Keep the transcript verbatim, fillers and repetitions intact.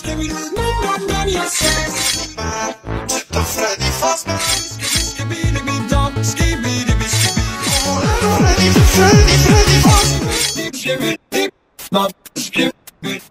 To Freddy Fazbear. Skibidi dog, skibidi skibidi. Freddy, Freddy, Freddy Fazbear. Skibidi dog, skibidi.